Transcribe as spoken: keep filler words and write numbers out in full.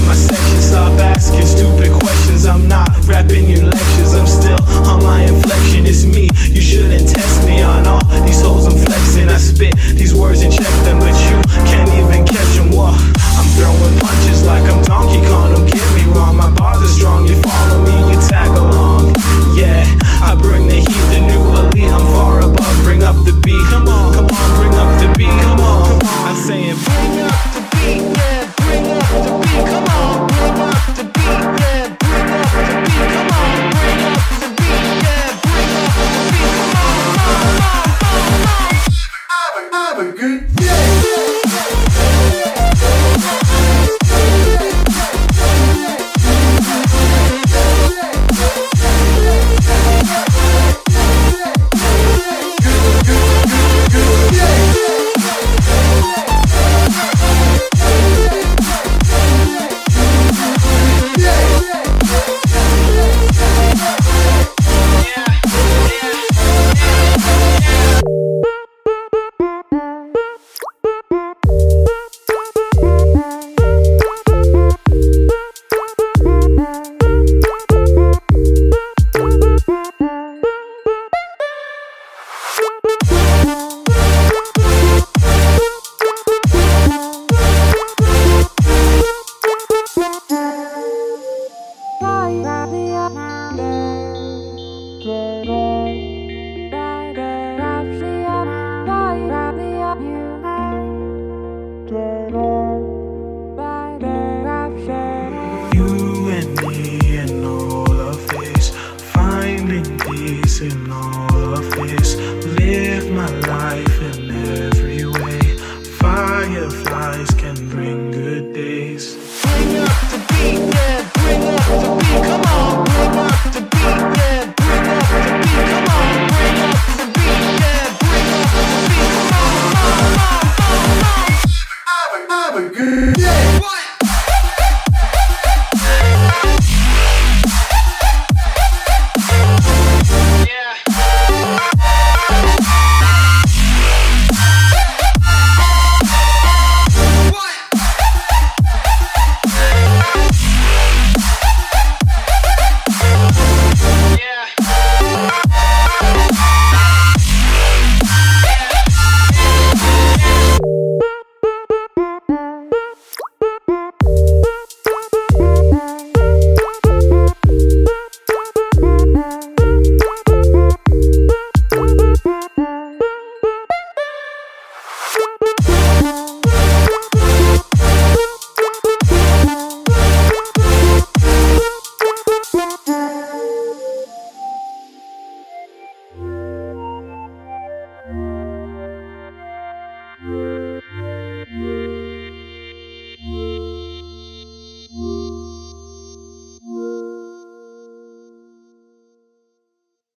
my section. Stop asking stupid questions. I'm not rapping your lectures. I'm still on my inflection. It's me, you shouldn't test me on all these hoes I'm flexing. I spit these words and check them, but you can't even catch them. Whoa, I'm throwing punches like I'm Tom